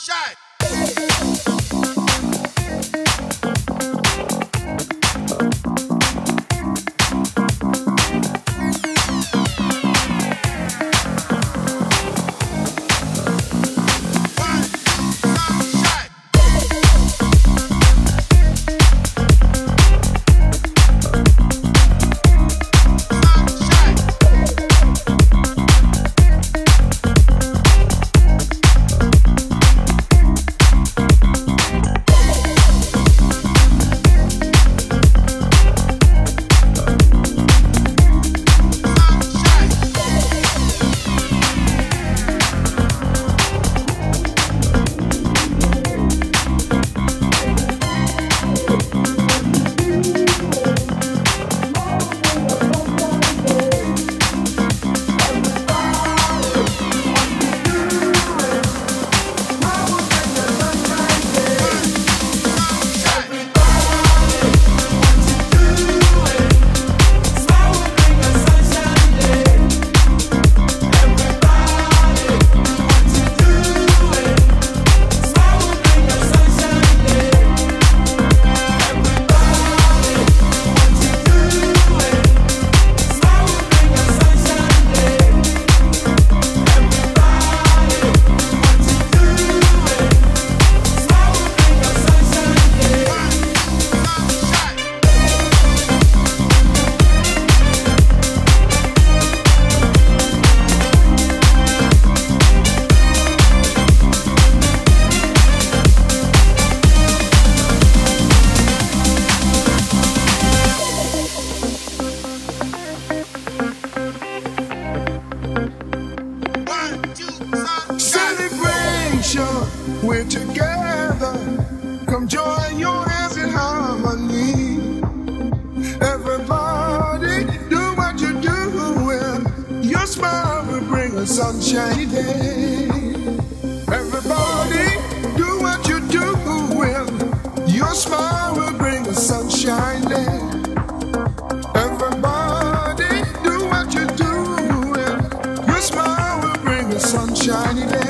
We're together, come join your hands in harmony. Everybody do what you're doing. Your smile will bring a sunshiny day. Everybody do what you're doing. Your smile will bring a sunshine day. Everybody do what you're doing. Your smile will bring a sunshiny day.